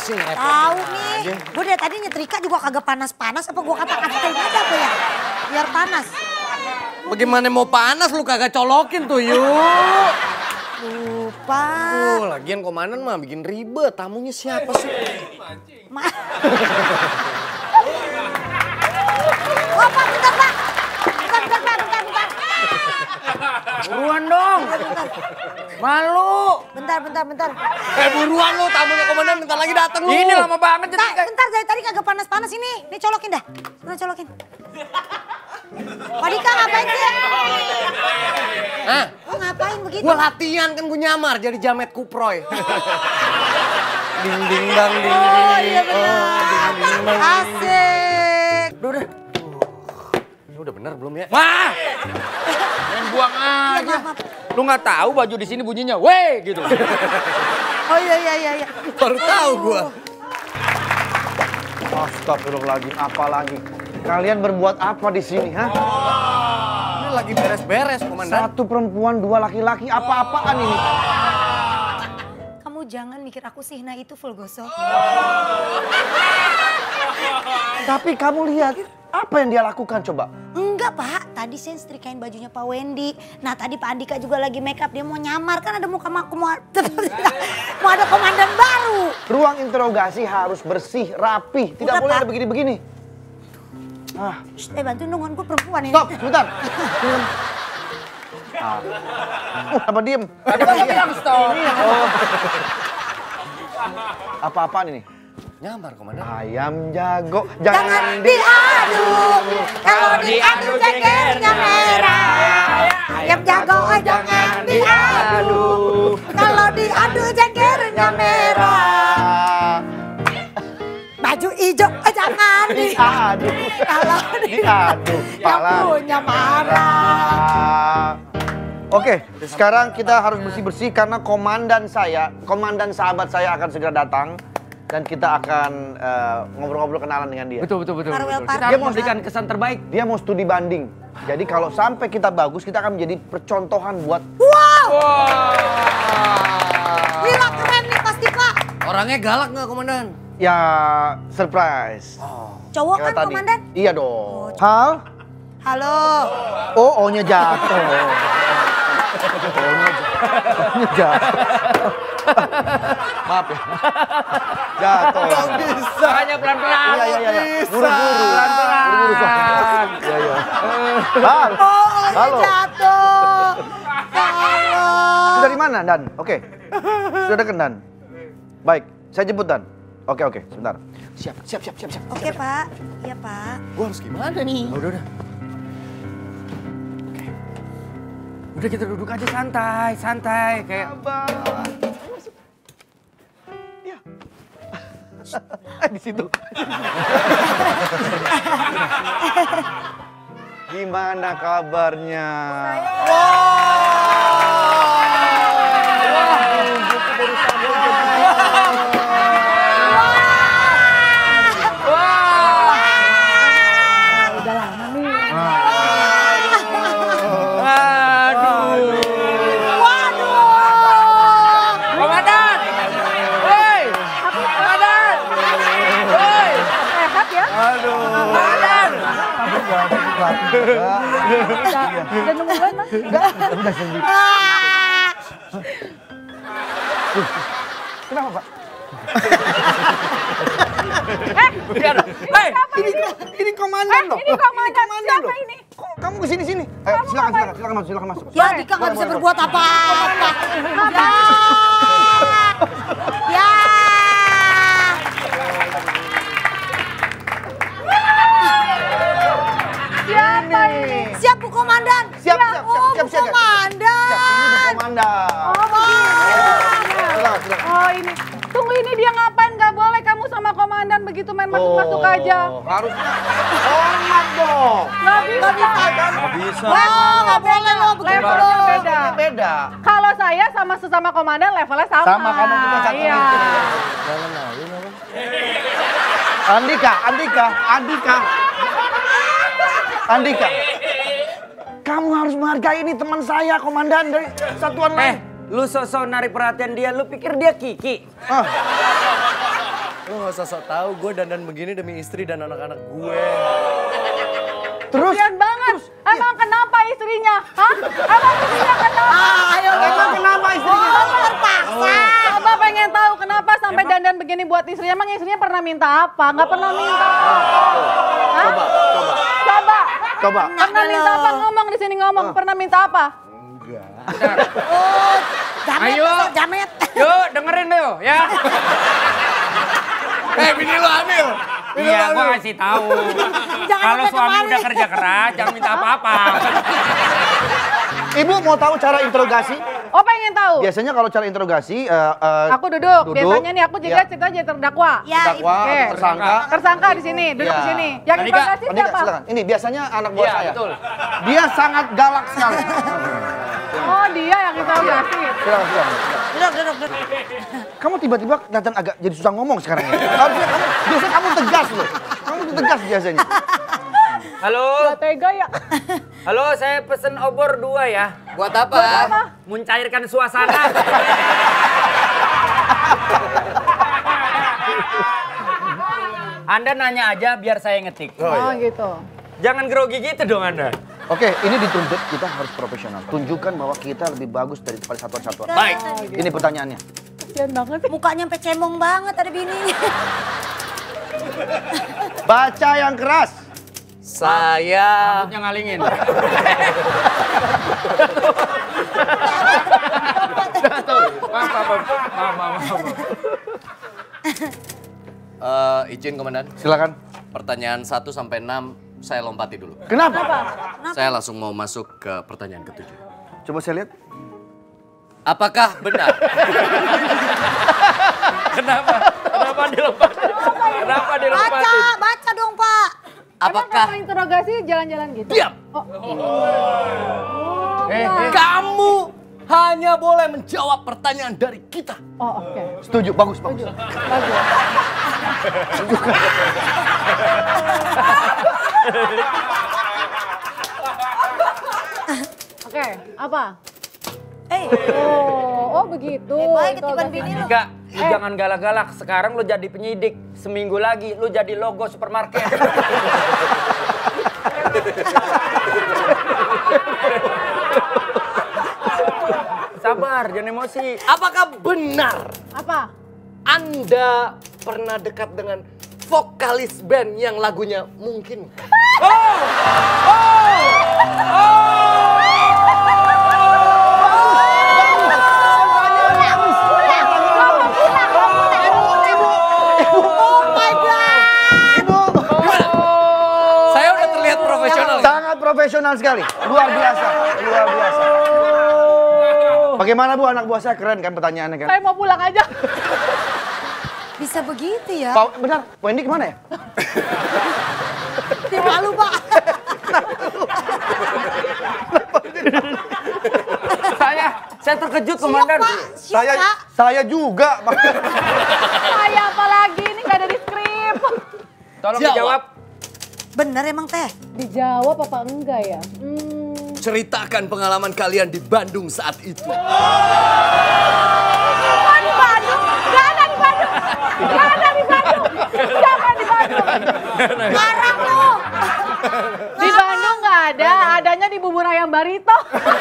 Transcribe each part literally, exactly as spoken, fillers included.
sih ngerepotin Tahu nih, aja. gue dari tadi nyetrika juga kagak panas-panas apa gue kata-katain aja apa ya? Biar panas. Bagaimana mau panas lu kagak colokin tuh yuk. Lupa. Oh, lagian komandan mah bikin ribet. Tamunya siapa sih? Ma oh, Pak, bentar, Pak. Bentar, bentar, Pak, bentar, bentar. Buruan dong. Malu. Bentar, bentar, bentar. Eh buruan lu, tamunya komandan bentar lagi datang lu. Ini lama banget Bentar, jadi. bentar, dari tadi kagak panas-panas ini. Nih colokin dah. Mana colokin? Pak Dika ngapain sih? Hah? Lo ngapain begitu? Gua latihan kan gue nyamar jadi Jamet Kuproy. Ding ding dang ding ding. Oh iya benar. Oh, ding ding dang. Asik. Udah udah. Ini udah bener belum ya? Wah! Main buang Iya, aja. maaf, maaf. Lu nggak tahu baju di sini bunyinya, weh gitu. Oh iya, iya, iya. iya. Baru tahu gua. Astagfirullahaladzim, apa lagi? Kalian berbuat apa di sini, ha? Ini lagi beres-beres komandan. Satu perempuan, dua laki-laki, apa-apaan ini? Kamu jangan mikir aku sih, nah itu Fulgoso. Tapi kamu lihat, apa yang dia lakukan coba? Enggak Pak, tadi saya setrikain bajunya Pak Wendy. Nah tadi Pak Andika juga lagi make up, dia mau nyamar. Kan ada muka aku mau, mau ada komandan baru. Ruang interogasi harus bersih, rapi. Tidak Bukan, boleh Pak. ada begini-begini. Ah, Shh, eh bantuin dong, gue perempuan ini. stop, sebentar. Diam. Ah. Uh, apa diem? Tadi kan bilang stop. Oh. Apa-apaan ini? Nyamar komandan. Ayam jago, Jangan jangan di... diadu, kalau diadu cekernya merah. Ayam jago oh, jangan diadu, kalau diadu cekernya merah. Baju hijau oh, jangan diadu, Diadu. kalau Diadu. yang Pala. punya marah. Ah. Oke, sekarang kita harus bersih-bersih karena komandan saya, komandan sahabat saya akan segera datang. Dan kita akan eh, ngobrol-ngobrol kenalan dengan dia. Betul, betul, betul. Farewell, betul. Pak. Kita Dia harus mau- memberikan kesan terbaik. Dia mau studi banding. Jadi kalau sampai kita bagus, kita akan menjadi percontohan buat... Wow, Wah. gila keren nih pasti Pak. Orangnya galak nggak komandan? Ya, surprise. Cowok Kayak kan tadi. komandan? Iya dong. Hal? Halo. Oh, O-nya jatuh. O-nya jatuh. Maaf ya. Jatuh. Bisa. Makanya pelan-pelan. Iya, iya, iya. Buru-buru. Pelan-pelan. Buru-buru. Iya, iya. Hal. Oh, Halo. jatuh. Halo. Sudah di mana, Dan? Oke. Sudah deket, Dan? Baik, saya jemput, Dan. Oke, oke, sebentar. Siap, siap, siap, siap, siap. Oke Pak, iya Pak. Gua harus gimana nih? Udah, udah. Oke. Udah kita duduk aja santai, santai. Kayak Iya. Eh, di situ. Gimana kabarnya? Udah lama nih. Aduh. Waduh. Komandan. Woi. Komandan. Woi. Sehat ya? Komandan. Udah nungguin Mas? Udah sendiri. Ah. Kenapa, Pak? Biar. Hei. Ini, ini komandan loh. Ini komandan, siapa loh. ini? Kok kamu kesini sini? Ayo, silakan, silakan, silakan masuk, silakan masuk. Ya Dika nggak bisa berbuat apa-apa. Ya. Ya. Siapa ini? Siap Bu Komandan. Siap, siap, Oh, siap, siap, Bu siap. Komandan. Siap, ini Bu Komandan. Oh begini. Silakan, silakan. Oh ini. Tunggu ini dia ngapain? Gak boleh kamu sama komandan begitu main masuk-masuk aja. Oh, harusnya hormat dong. Gak bisa. Nggak bisa. Wah, nggak boleh loh begitu. Levelnya beda. Beda. Kalau saya sama sesama komandan levelnya sama. Sama kamu juga satu Iya. Jangan malu apa? Andika, Andika, Andika. Andika. Kamu harus menghargai ini teman saya, komandan dari satuan Eh, lain. lu sok-sok narik perhatian dia, lu pikir dia Kiki? Ah. Lo gak usah sok tahu, gue dandan begini demi istri dan anak-anak gue. Terus? Kasian banget. Emang kenapa istrinya? Hah? Emang istrinya kenapa? Ah, ayo Emang kenapa istrinya? Oh, terpaksa. Coba pengen tahu kenapa sampai dandan begini buat istrinya. Emang istrinya pernah minta apa? Nggak pernah minta. Hah? Coba, coba, Coba. coba. Pernah minta apa? Ngomong di sini ngomong. Pernah minta apa? Oh, jamet, Ayo. besok, jamet. Yuk, dengerin deh ya. Eh, bini lo hamil. Iya, gua kasih tahu. Jangan Kalau sampai suami kemari. udah kerja keras, jangan minta apa-apa. Ibu mau tahu cara interogasi? Oh pengen tahu? Biasanya kalau cara interogasi, eh, eh, Aku duduk. duduk. Biasanya nih aku jadi Ya. cerita jadi terdakwa. Ya, Terdakwa, Oke. tersangka. Tersangka di sini, duduk Ya. di sini. Yang Andika, interogasi Andika, siapa? silakan. Ini biasanya anak buah Iya, saya. betul. Dia sangat galak sekali. Oh dia yang interogasi. Silakan, silakan. duduk, duduk, duduk. Kamu tiba-tiba kelihatan agak jadi susah ngomong sekarang ya. Harusnya kamu, biasanya kamu tegas loh. Kamu tuh tegas biasanya. Halo, Gak tega ya. halo, saya pesen obor dua ya. Buat apa? Mencairkan suasana. Anda nanya aja biar saya ngetik. Oh gitu. Jangan grogi gitu dong Anda. Oke, ini dituntut kita harus profesional. Tunjukkan bahwa kita lebih bagus daripada satuan-satuan. Baik. Ini pertanyaannya. Kasian banget sih. Mukanya sampai cemong banget ada bininya. Baca yang keras. Saya... Rambutnya ngalingin. Maaf, maaf, maaf, maaf, maaf. Eh, izin komandan, Silakan. pertanyaan satu sampai enam saya lompati dulu. Kenapa? Saya langsung mau masuk ke pertanyaan ketujuh. Coba saya lihat. Apakah benar? Kenapa? Kenapa dilepasin? Kenapa Baca, dilepasin? baca dong Pak. Apakah Emang kalau interogasi jalan-jalan gitu? diam? Oh. Eh, enggak. Kamu hanya boleh menjawab pertanyaan dari kita. Oh oke. Setuju, bagus, bagus. Bagus. Oke, apa? Eh, Oh, oh begitu. Eh, baik ketiban interogasi. bini lu. Enggak, lu jangan galak-galak. Sekarang lu jadi penyidik. Seminggu lagi lu jadi logo supermarket. Sabar, jangan emosi. Apakah benar Apa? Anda pernah dekat dengan vokalis band yang lagunya mungkin? oh my God. Ibu, Saya udah terlihat profesional. sangat profesional sekali. Luar biasa, luar biasa. Bagaimana Bu, anak buah saya keren kan pertanyaannya kan? Saya mau pulang aja. Bisa begitu ya? Pak, benar, Wendy kemana ya? Di malu Pak. Saya, saya terkejut Siap komandan. Pak, siap Saya, Pak. saya juga. Saya apalagi ini nggak ada di skrip. Tolong Jawab. dijawab. Bener emang teh? Dijawab apa enggak ya? Hmm. Ceritakan pengalaman kalian di Bandung saat itu. Oh, di Bandung. Gak ada di Bandung. Gak ada di Bandung. Siapa di Bandung? Larang lu. Di Bandung nggak ada. Adanya di bubur ayam Barito.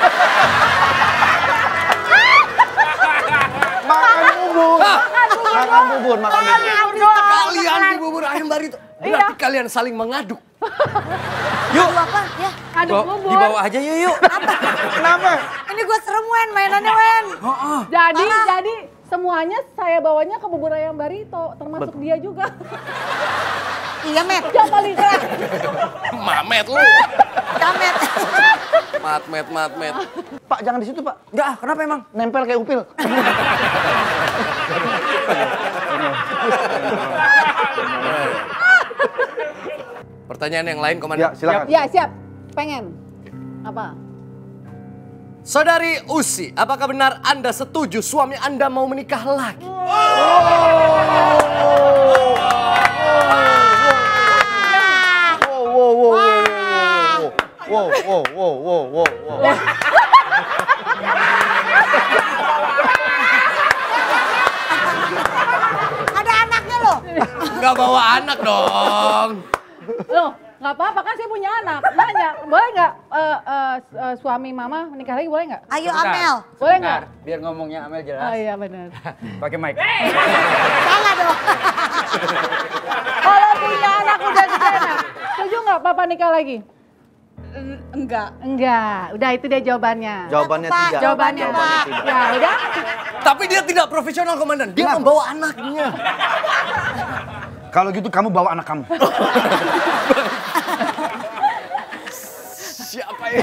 Makan bubur. Makan bubur, makan bubur. Kalian di bubur ayam barito. Berarti kalian saling mengadu. Yuk. apa? Ya. Aduk Bawa- bubur. Dibawa aja yuk yuk. Kenapa? Ini gue serem Wen, mainannya Wen. Jadi, jadi semuanya saya bawanya ke bubur ayam Barito. Termasuk dia juga. Iya Met. Siapa Lisa? Mamet lu. Jamet. Mat, met, mat, met. Pak, jangan di situ, Pak. Enggak, ah, kenapa emang? Nempel kayak upil. Pertanyaan yang lain, Ya, komandan. silakan. Ya siap. Pengen. Apa? Saudari Usi, apakah benar Anda setuju suami Anda mau menikah lagi? Wow, wow, wow, wow, wow, wow, wow, wow, wow, wow. Ada anaknya loh. Nggak bawa anak dong. Loh, nggak apa-apa kan saya punya anak. Nanya, boleh nggak eh, eh, eh, suami mama menikah lagi boleh nggak? Ayo Bentar. Amel. Boleh nggak? Bentar, biar ngomongnya Amel Oh jelas. iya benar. Pakai mic. Salah dong. Kalau punya anak udah gede nak, setuju nggak papa nikah lagi? Enggak. Enggak, udah itu dia jawabannya. Jawabannya Pak, tidak. Jawabannya Pak. tidak. Ya udah. Tapi dia tidak profesional komandan. Dia membawa anaknya. Kalau gitu kamu bawa anak kamu. Siapa ya?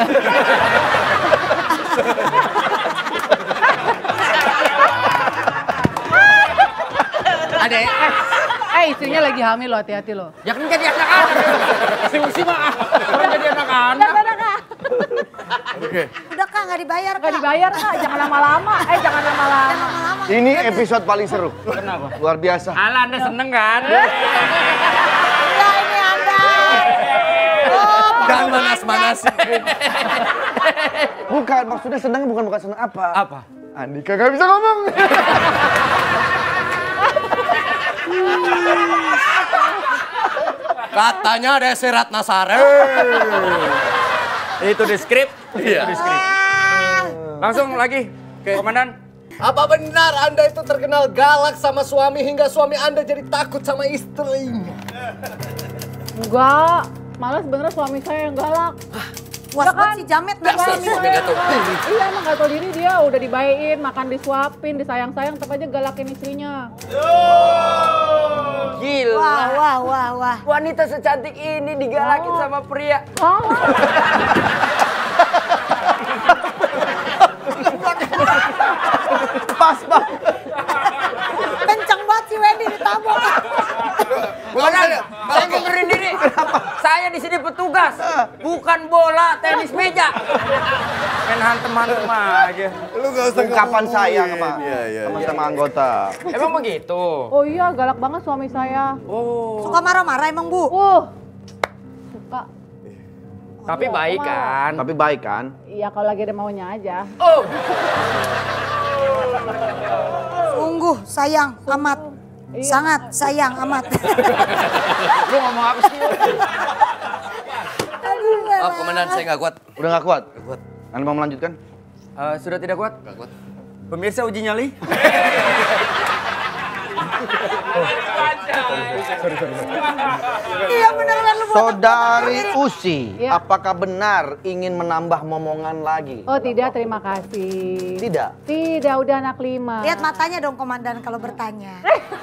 Adek. Eh istrinya lagi hamil loh, hati-hati loh. Ya kan jadi anak-anak. Si Usi mah orang jadi anak-anak. Oke. Udah Kak, nggak dibayar Kak. Nggak dibayar kak, jangan lama-lama. Eh jangan lama-lama. Lama-lama. Ini episode paling seru. Kenapa? Luar biasa. Ala Anda seneng kan? Ya ini Anda. Jangan manas-manas. Bukan, maksudnya seneng bukan bukan seneng apa? Apa? Andika gak bisa ngomong. Katanya Desi Ratnasari. Itu di skrip. Iya. Itu di skrip. Langsung lagi, Komandan. Apa benar Anda itu terkenal galak sama suami hingga suami Anda jadi takut sama istrinya? Enggak, malah sebenarnya suami saya yang galak. Puas banget si Jamet nih. Dasar suami gak tahu diri. Iya emang gak tau diri dia udah dibayain, makan disuapin, disayang-sayang, tetap aja galakin istrinya. Gila. Wah, wah, wah, wah. Wanita secantik ini digalakin sama pria. Oh. Pas banget. Kenceng banget si Wendy ditabok. Komandan, saya ngundurin diri. Saya di sini petugas, bukan bola tenis meja. Main hantem-hantem aja. Lu gak usah Ungkapan saya sama Iya, iya, sama anggota. Emang begitu? Oh iya, galak banget suami saya. Oh. Suka marah-marah emang Bu? Uh, suka. Tapi baik kan? Tapi baik kan? Iya kalau lagi ada maunya aja. Oh. Sungguh sayang amat. Iya. Sangat sayang amat. Lu ngomong apa sih? Aduh, Maaf komandan, saya gak kuat. Udah gak kuat? Gak kuat. Anda mau melanjutkan? Eh, sudah tidak kuat? Gak kuat. Pemirsa uji nyali. Iya beneran lu. Saudari Usi, Iya. apakah benar ingin menambah momongan lagi? Oh tidak, terima kasih. Tidak. Tidak, udah anak lima. Lihat matanya dong komandan kalau bertanya.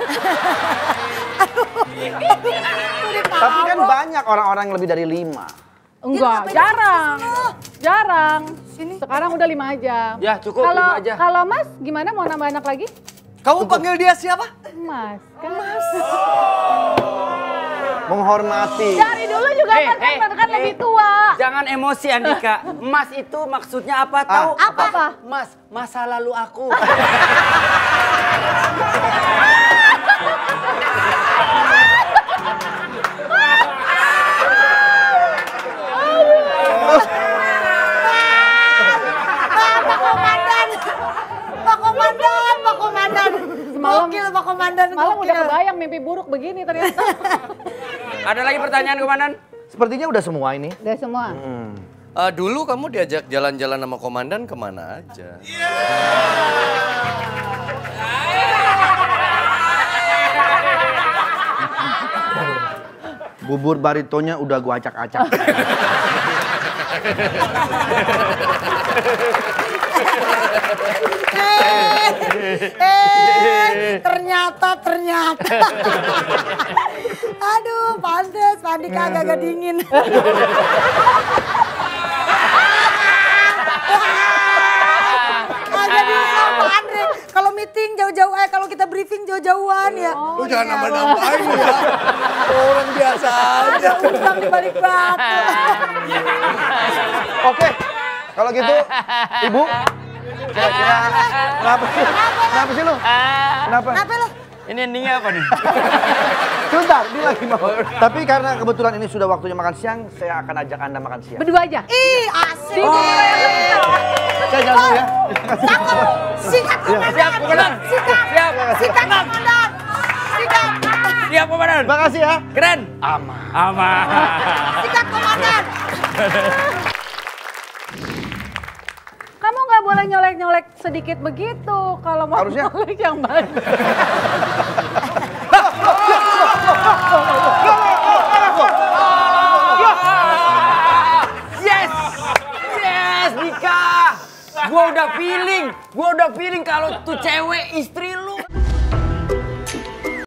Tapi kan banyak orang-orang yang lebih dari lima. Enggak, ngapain jarang. Jarang. Sini. Sekarang udah lima aja. Ya, cukup, Kalau lima aja. Kalau Mas gimana mau nambah anak lagi? Kamu panggil dia siapa? Mas. Kan Mas. Menghormati. Dari dulu juga Eh, kan, kan, eh, kan eh. lebih tua. Jangan emosi Andika. Mas itu maksudnya apa tahu? Apa? Apa? Mas, masa lalu aku. Pak Komandan. Pak Komandan, Pak Komandan. Semalam- Gokil Pak Komandan. Malam gokil. udah kebayang mimpi buruk begini ternyata. Ada lagi pertanyaan, Komandan? Sepertinya udah semua ini. Udah semua. Hmm. Eh, dulu kamu diajak jalan-jalan sama komandan kemana aja? Bubur baritonya udah gua acak-acak. Eh, ternyata, ternyata. Aduh, pantes. Pak Andika agak-agak dingin. Agak dingin sama Pak Andre. Kalau meeting jauh-jauh, eh kalau kita briefing jauh-jauhan ya. Lu jangan nambah-nambahin ya. Orang biasa aja. Ada udang di balik batu. Oke, kalau gitu, Ibu, kira-kira kenapa sih? Kenapa sih lu? Kenapa? Kenapa lo? Ini endingnya apa nih? Sebentar, ini lagi mau. Tapi karena kebetulan ini sudah waktunya makan siang, saya akan ajak Anda makan siang. Berdua aja. Ih, asik. Saya jalan dulu ya. Cakep. Sikat komandan. Siap, Komandan. Sikat. Siap. Sikat komandan. Sikat. Siap, komandan. Makasih ya. Keren. Aman. Aman. Sikat komandan. Kamu nggak boleh nyolek-nyolek sedikit begitu. Kalau mau Harusnya? nyolek yang banyak. Yes! Yes, Dika! Gua udah feeling, gua udah feeling kalau tuh cewek istri